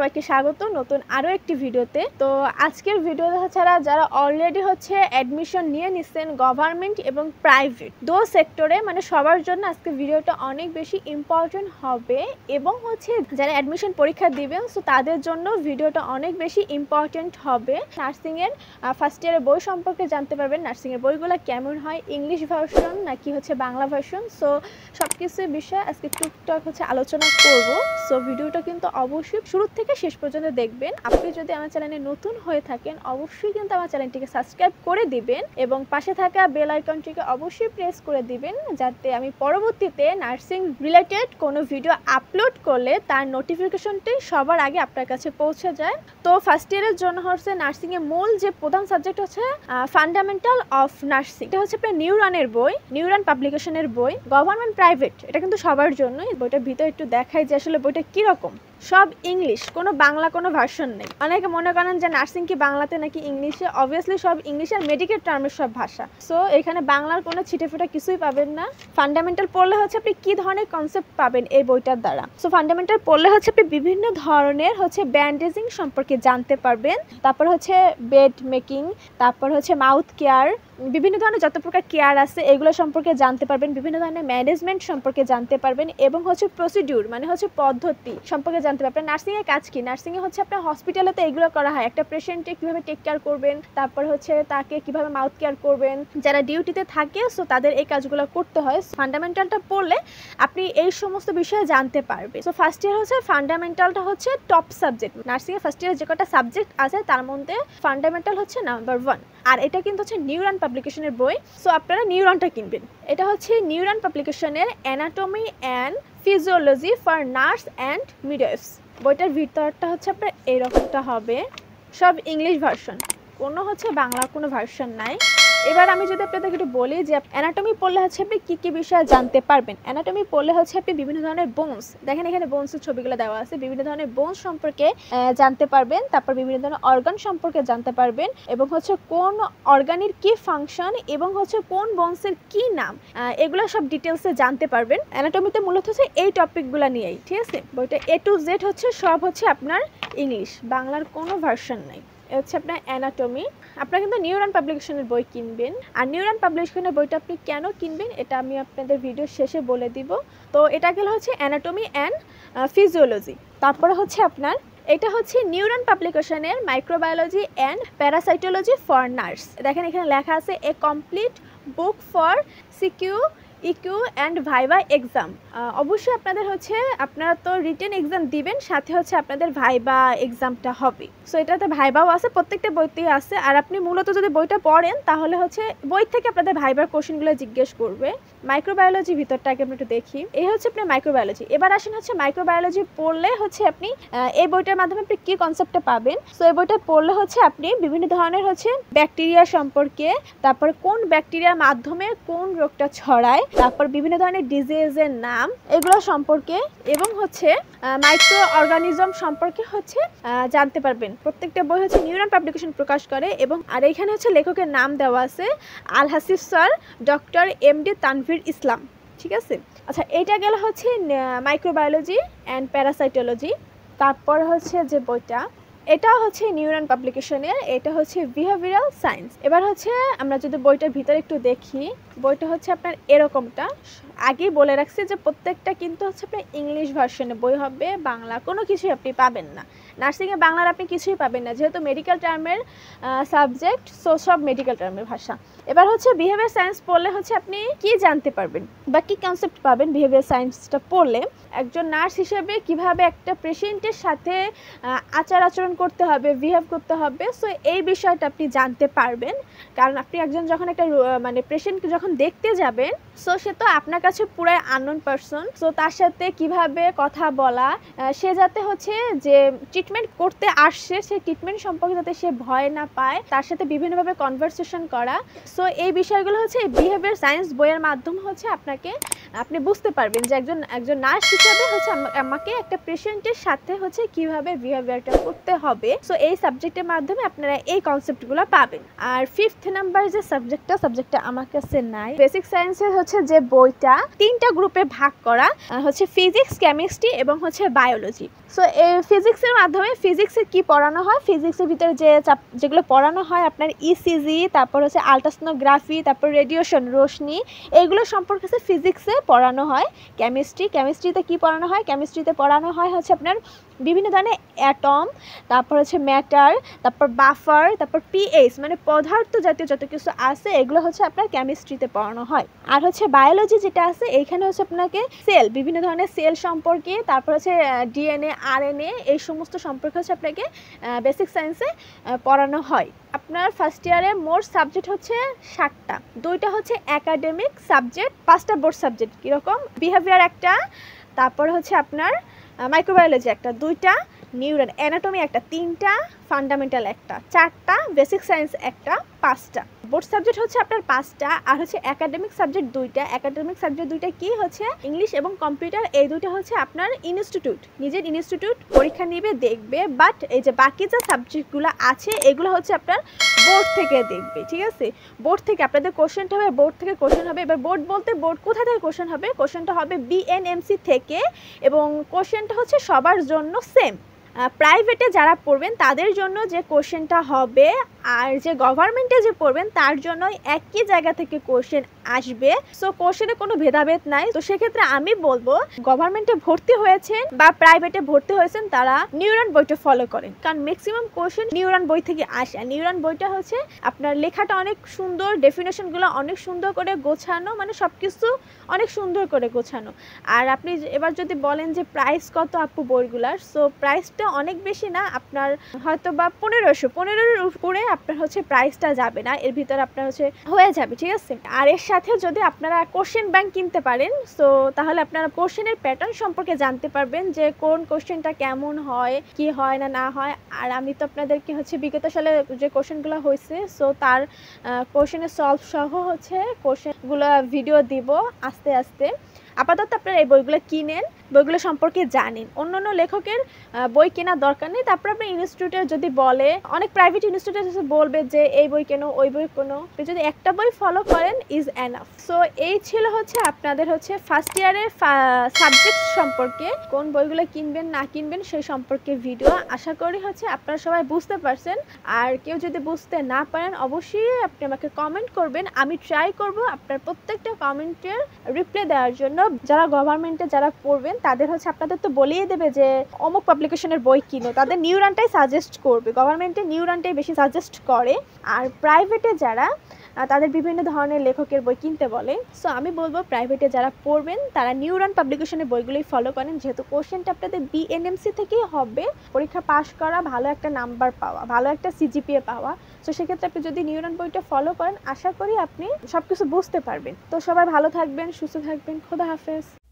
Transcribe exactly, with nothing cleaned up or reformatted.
সবাইকে স্বাগত নতুন আরো একটি ভিডিওতে। তো আজকের ভিডিও ছাড়া যারা অলরেডি হচ্ছে অ্যাডমিশন নিয়ে নিছেন গভর্নমেন্ট এবং প্রাইভেট দো সেক্টরে, মানে সবার জন্য আজকে ভিডিওটা অনেক বেশি ইম্পর্টেন্ট হবে এবং হচ্ছে যারা অ্যাডমিশন পরীক্ষা দিবেন সো তাদের জন্য ভিডিওটা অনেক বেশি ইম্পর্টেন্ট হবে। নার্সিং এর ফার্স্ট ইয়ারের বই সম্পর্কে জানতে পারবেন, নার্সিং এর বইগুলো কেমন হয়, ইংলিশ ভার্সন নাকি হচ্ছে বাংলা ভার্সন, সো সবকিছু বিষয়ে আজকে টুকটাক হচ্ছে আলোচনা করব। সো ভিডিওটা কিন্তু অবশ্যই শুরু থেকে শেষ পর্যন্ত দেখবেন। আপনি যদি আমার চ্যানেলে নতুন হয়ে থাকেন অবশ্যই কিন্তু আমার চ্যানেলটিকে সাবস্ক্রাইব করে দিবেন এবং পাশে থাকা বেল আইকনটিকে অবশ্যই প্রেস করে দিবেন, যাতে আমি পরবর্তীতে নার্সিং রিলেটেড কোনো ভিডিও আপলোড করলে তার নোটিফিকেশনটি সবার আগে আপনার কাছে পৌঁছে যায়। তো ফার্স্ট ইয়ারের জন্য হচ্ছে নার্সিং এর মূল যে প্রধান সাবজেক্ট হচ্ছে ফান্ডামেন্টাল অফ নার্সিং। এটা হচ্ছে আপনার নিউরানের বই, নিউরান পাবলিকেশনের বই, গভর্নমেন্ট প্রাইভেট, এটা কিন্তু সবার জন্যই। বইটার ভিতরে একটু দেখাই যে আসলে বইটা কিরকম। সব ইংলিশ, কোনো বাংলা কোনো ভার্সন নেই। অনেকে মনে করেন যে নার্সিং কি বাংলাতে নাকি ইংলিশে, অবভিয়াসলি সব ইংলিশ আর মেডিকেল টার্মের সব ভাষা। সো এখানে বাংলার কোনো ছিটেফোঁটা কিছুই পাবেন না। ফান্ডামেন্টাল পড়লে হচ্ছে আপনি কি ধরনের কনসেপ্ট পাবেন এই বইটার দ্বারা। সো ফান্ডামেন্টাল পড়লে হচ্ছে আপনি বিভিন্ন ধরনের হচ্ছে ব্যান্ডেজিং সম্পর্কে জানতে পারবেন, তারপর হচ্ছে বেড মেকিং, তারপর হচ্ছে মাউথ কেয়ার, বিভিন্ন ধরনের যত প্রকার কেয়ার আছে এগুলো সম্পর্কে জানতে পারবেন, বিভিন্ন ধরনের ম্যানেজমেন্ট সম্পর্কে জানতে পারবেন এবং হচ্ছে প্রসিডিউর মানে হচ্ছে পদ্ধতি সম্পর্কে জানতে পারবেন। নার্সিং এর কাজ কি, নার্সিং এ হচ্ছে আপনার হসপিটালে তো এগুলো করা হয়, একটা পেশেন্টকে কিভাবে টেক কেয়ার করবেন, তারপর হচ্ছে তাকে কিভাবে মাউথ কেয়ার করবেন, যারা ডিউটিতে থাকে সো তাদের এই কাজগুলো করতে হয়। ফান্ডামেন্টালটা পড়লে আপনি এই সমস্ত বিষয়ে জানতে পারবেন। সো ফার্স্ট ইয়ার হচ্ছে ফান্ডামেন্টালটা হচ্ছে টপ সাবজেক্ট। নার্সিং এর ফার্স্ট ইয়ারে যে কটা সাবজেক্ট আছে তার মধ্যে ফান্ডামেন্টাল হচ্ছে নাম্বার ওয়ান। আর এটা কিন্তু হচ্ছে নিউরান পাবলিকেশনের বই, সো আপনারা নিউরনটা কিনবেন। এটা হচ্ছে নিউরান পাবলিকেশনের anatomy and physiology for nurse and midwifes. বইটার ভিতরটা হচ্ছে আপনার এইরকমটা হবে, সব ইংলিশ ভার্সন, কোনো হচ্ছে বাংলা কোনো ভার্সন নাই। এবার আমি যদি আপনাদেরকে একটু বলি যে অ্যানাটমি পড়লে হচ্ছে আপনি কী কী বিষয়ে জানতে পারবেন। অ্যানাটমি পড়লে হচ্ছে আপনি বিভিন্ন ধরনের বোনস, দেখেন এখানে বোনসের ছবিগুলো দেওয়া আছে, বিভিন্ন ধরনের বোনস সম্পর্কে জানতে পারবেন, তারপর বিভিন্ন ধরনের অর্গান সম্পর্কে জানতে পারবেন এবং হচ্ছে কোন অর্গানের কি ফাংশন এবং হচ্ছে কোন বোনসের কি নাম, এগুলো সব ডিটেলসে জানতে পারবেন। অ্যানাটমিতে মূলত হচ্ছে এই টপিকগুলো নিয়েই, ঠিক আছে। বইটা এ টু জেড হচ্ছে সব হচ্ছে আপনার ইংলিশ, বাংলার কোনো ভার্সন নাই। হচ্ছে আপনার অ্যানাটমি। আপনারা কিন্তু নিউরান পাবলিকেশনের বই কিনবেন, আর নিউরান পাবলিকেশনের বইটা আপনি কেন কিনবেন এটা আমি আপনাদের ভিডিও শেষে বলে দিব। তো এটা গেলে হচ্ছে অ্যানাটমি অ্যান্ড ফিজিওলজি। তারপরে হচ্ছে আপনার এটা হচ্ছে নিউরান পাবলিকেশনের microbiology and parasitology for nurse. দেখেন এখানে লেখা আছে a complete book for CQ EQ and viva exam. অবশ্যই আপনাদের হচ্ছে আপনারা তো রিটেন এক্সাম দিবেন, সাথে হচ্ছে আপনাদের ভাইভা এক্সামটা হবে। সো এটাতে ভাইভাও আছে, প্রত্যেকটা বইতেই আছে। আর আপনি মূলত যদি বইটা পড়েন তাহলে হচ্ছে বই থেকে আপনাদের ভাইভার কোশ্চেনগুলো জিজ্ঞেস করবে। মাইক্রোবায়োলজি ভিতরটাকে আমরা একটু দেখি, এই হচ্ছে আপনার মাইক্রোবায়োলজি। এবার আসেন হচ্ছে মাইক্রোবায়োলজি পড়লে হচ্ছে আপনি এই বইটার মাধ্যমে আপনি কী কনসেপ্টটা পাবেন। সো এই বইটা পড়লে হচ্ছে আপনি বিভিন্ন ধরনের হচ্ছে ব্যাকটেরিয়া সম্পর্কে, তারপর কোন ব্যাকটেরিয়ার মাধ্যমে কোন রোগটা ছড়ায়, তারপর বিভিন্ন ধরনের ডিজিজের নাম এগুলো সম্পর্কে এবং হচ্ছে মাইক্রো অর্গানিজম সম্পর্কে হচ্ছে জানতে পারবেন। প্রত্যেকটা বই হচ্ছে নিউরান পাবলিকেশন প্রকাশ করে এবং আর এখানে হচ্ছে লেখকের নাম দেওয়া আছে Al Hasif sir, doctor M D Tanvir Islam, ঠিক আছে। আচ্ছা, এইটা গেল হচ্ছে মাইক্রোবায়োলজি অ্যান্ড প্যারাসাইটোলজি। তারপর হচ্ছে যে বইটা এটা হচ্ছে নিউরান পাবলিকেশনের, এটা হচ্ছে বিহেভিয়ারাল সায়েন্স। এবার হচ্ছে আমরা যদি বইটার ভিতরে একটু দেখি, বইটা হচ্ছে আপনার এরকমটা। আগেই বলে রাখছি যে প্রত্যেকটা কিন্তু হচ্ছে আপনার ইংলিশ ভার্সনে বই হবে, বাংলা কোনো কিছুই আপনি পাবেন না। নার্সিংয়ে বাংলার আপনি কিছুই পাবেন না, যেহেতু মেডিকেল টার্মের সাবজেক্ট, সো সব মেডিকেল টার্মের ভাষা। এবার হচ্ছে বিহেভিয়ার সায়েন্স পড়লে হচ্ছে আপনি কি জানতে পারবেন বা কী কনসেপ্ট পাবেন বিহেভিয়ার সায়েন্সটা পড়লে। একজন নার্স হিসেবে কিভাবে একটা পেশেন্টের সাথে আচার আচরণ করতে হবে, বিহেভ করতে হবে, সো এই বিষয়টা আপনি জানতে পারবেন। কারণ আপনি একজন যখন একটা মানে পেশেন্টকে যখন দেখতে যাবেন সো সে তো আপনার কাছে পুরাই আননোন পারসন, সো তার সাথে কিভাবে কথা বলা, সে যাতে হচ্ছে যে ট্রিটমেন্ট করতে আসছে সেই ট্রিটমেন্ট সম্পর্কে যাতে সে ভয় না পায়, তার সাথে বিভিন্নভাবে কনভারসেশন করা। সো এই বিষয়গুলো হচ্ছে বিহেভিয়ার সায়েন্স বইয়ের মাধ্যমে হচ্ছে আপনাকে আপনি বুঝতে পারবেন যে একজন একজন নার্স হিসেবে হচ্ছে আমাকে একটা পেশেন্টের সাথে হচ্ছে কিভাবে বিহেভিয়ারটা করতে হবে। সো এই সাবজেক্টের মাধ্যমে আপনারা এই কনসেপ্টগুলো পাবেন। আর ফিফথ নাম্বার যে সাবজেক্টটা সাবজেক্টটা আমার কাছে নাই। বেসিক সায়েন্সের হচ্ছে যে বইটা তিনটা গ্রুপে ভাগ করা হচ্ছে, ফিজিক্স, কেমিস্ট্রি এবং হচ্ছে বায়োলজি। সো এই ফিজিক্সের মাধ্যমে ফিজিক্সে কি পড়ানো হয়, ফিজিক্সের ভিতরে যে যেগুলো পড়ানো হয় আপনার ইসিজি, তারপর হচ্ছে আলট্রাসোনোগ্রাফি, তারপর রেডিয়েশন রোশনি, এইগুলো সম্পর্কে হচ্ছে ফিজিক্সে পড়ানো হয়। কেমিস্ট্রি, কেমিস্ট্রিতে কি পড়ানো হয়, কেমিস্ট্রিতে পড়ানো হয় হচ্ছে আপনার বিভিন্ন ধরনের অ্যাটম, তারপর হচ্ছে ম্যাটার, তারপর বাফার, তারপর পিএইচ মানে পদার্থ জাতীয় যত কিছু আছে এগুলো হচ্ছে আপনার কেমিস্ট্রিতে পড়ানো হয়। আর হচ্ছে বায়োলজি যেটা আছে এইখানে হচ্ছে আপনাকে সেল, বিভিন্ন ধরনের সেল সম্পর্কে, তারপর হচ্ছে ডিএনএ আরএনএ এই সমস্ত সম্পর্কে হচ্ছে আপনাকে বেসিক সায়েন্সে পড়ানো হয়। আপনার ফার্স্ট ইয়ারে মোট সাবজেক্ট হচ্ছে ষাটটা, দুইটা হচ্ছে একাডেমিক সাবজেক্ট, পাঁচটা বোর্ড সাবজেক্ট কীরকম, বিহেভিয়ার একটা, তারপর হচ্ছে আপনার মাইক্রোবায়োলজি একটা, দুইটা নিউরন, অ্যানাটমি একটা, তিনটা ফান্ডামেন্টাল একটা, চারটা বেসিক সায়েন্স একটা, পাঁচটা বোর্ড সাবজেক্ট হচ্ছে আপনার পাঁচটা। আর হচ্ছে একাডেমিক সাবজেক্ট দুইটা, একাডেমিক সাবজেক্ট দুইটা কি হচ্ছে ইংলিশ এবং কম্পিউটার, এই দুইটা হচ্ছে আপনার ইনস্টিটিউট, নিজের ইনস্টিটিউট পরীক্ষা নিবে দেখবে, বাট এই যে বাকি যে সাবজেক্টগুলো আছে এগুলো হচ্ছে আপনার বোর্ড থেকে দেখবে, ঠিক আছে। বোর্ড থেকে আপনাদের কোশ্চেনটা হবে, বোর্ড থেকে কোশ্চেন হবে। এবার বোর্ড বলতে বোর্ড কোথা থেকে কোশ্চেন হবে, কোশ্চেনটা হবে বিএনএমসি থেকে এবং কোশ্চেনটা হচ্ছে সবার জন্য সেম। প্রাইভেটে যারা পড়বেন তাদের জন্য যে কোশ্চেনটা হবে আর যে গভর্নমেন্টে যে পড়বেন তার জন্য একই জায়গা থেকে কোশ্চেন আসবে। সো কোশ্চেনে কোনো ভেদাভেদ নাই। তো সেক্ষেত্রে আমি বলবো গভর্নমেন্টে ভর্তি হয়েছেন বা প্রাইভেটে ভর্তি হয়েছেন তারা নিউরান বইটা ফলো করেন, কারণ ম্যাক্সিমাম কোশ্চেন নিউরান বই থেকে আসে। নিউরান বইটা হচ্ছে আপনার লেখাটা অনেক সুন্দর, ডেফিনেশনগুলো অনেক সুন্দর করে গোছানো, মানে সব কিছু অনেক সুন্দর করে গোছানো। আর আপনি এবার যদি বলেন যে প্রাইস কত আপু বইগুলার, সো প্রাইসটা অনেক বেশি না, আপনার হয়তো বা পনেরোশো পনেরোর উপরে আপনার হচ্ছে প্রাইসটা যাবে না, এর ভিতরে আপনার হচ্ছে হয়ে যাবে, ঠিক আছে। আর এর সাথে যদি আপনারা কোশ্চেন ব্যাংক কিনতে পারেন, সো তাহলে আপনারা কোশ্চেনের প্যাটার্ন সম্পর্কে জানতে পারবেন যে কোন কোশ্চেনটা কেমন হয়, কি হয় না না হয়। আর আমি তো আপনাদেরকে হচ্ছে বিগত সালে যে কোশ্চেনগুলো হয়েছে সো তার কোশ্চেনের সলভ সহ হচ্ছে কোশ্চেনগুলো ভিডিও দিব আস্তে আস্তে। আপাতত আপনারা এই বইগুলো কিনেন, বইগুলো সম্পর্কে জানেন। অন্য অন্য লেখকের বই কেনার দরকার নেই। তারপর আপনার ইনস্টিটিউটে যদি বলে, অনেক প্রাইভেট ইনস্টিটিউটে বলবে যে এই বই কেনো ওই বই কেনো, যদি একটা বই ফলো করেন ইজ এনাফ। সো এই ছিল হচ্ছে আপনাদের হচ্ছে ফার্স্ট ইয়ারের সাবজেক্ট সম্পর্কে, কোন বইগুলো কিনবেন না কিনবেন সেই সম্পর্কে ভিডিও। আশা করি হচ্ছে আপনারা সবাই বুঝতে পারছেন। আর কেউ যদি বুঝতে না পারেন অবশ্যই আপনি আমাকে কমেন্ট করবেন, আমি ট্রাই করব আপনার প্রত্যেকটা কমেন্টের রিপ্লাই দেওয়ার জন্য। যারা গভর্নমেন্টে যারা পড়বেন তাদের হচ্ছে আপনাদের তো বলেই দেবে যে অমুক পাবলিকেশনের বই কিনো, তাদের নিউরানটাই সাজেস্ট করবে, গভর্নমেন্টে নিউরানটাই বেশি সাজেস্ট করে। আর প্রাইভেটে যারা তাদের বিভিন্ন ধরনের লেখকের বই কিনতে বলে। সো আমি বলবো প্রাইভেটে যারা পড়বেন তারা নিউরান পাবলিকেশনের বইগুলোই ফলো করেন, যেহেতু কোশ্চেনটা আপনাদের বিএনএমসি থেকেই হবে, পরীক্ষা পাস করা, ভালো একটা নাম্বার পাওয়া, ভালো একটা সিজিপিএ পাওয়া। তো সেক্ষেত্রে আপনি যদি নিউরান বইটা ফলো করেন আশা করি আপনি সব কিছু বুঝতে পারবেন। তো সবাই ভালো থাকবেন, সুস্থ থাকবেন, খোদা হাফেজ।